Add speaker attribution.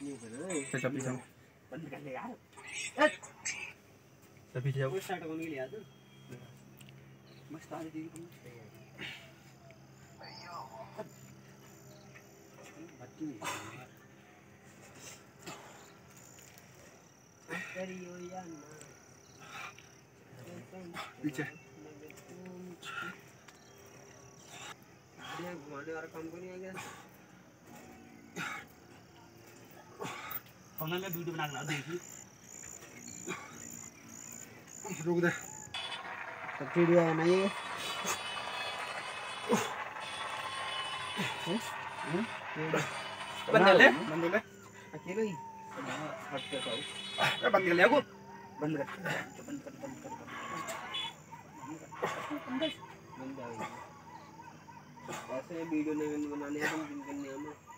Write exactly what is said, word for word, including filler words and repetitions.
Speaker 1: चचा पीछे
Speaker 2: बंद कर ले यार।
Speaker 1: तभी जाओ
Speaker 2: वो स्टार्ट होने के लिए याद मस्त आ रही थी बच्ची करियो या ना
Speaker 1: पीछे
Speaker 2: घुमाने वाला काम को नहीं आ गया हमने वीडियो बना के देखी
Speaker 1: रुक दे
Speaker 2: तो वीडियो बनाइए
Speaker 1: बंद कर ले बंद कर ले
Speaker 2: अकेले ही हट के जाओ
Speaker 1: ए बंद कर ले को
Speaker 2: बंद कर बंद कर बंद कर बंद बंद ऐसे वीडियो नहीं बनाने हैं हम जिनके नियम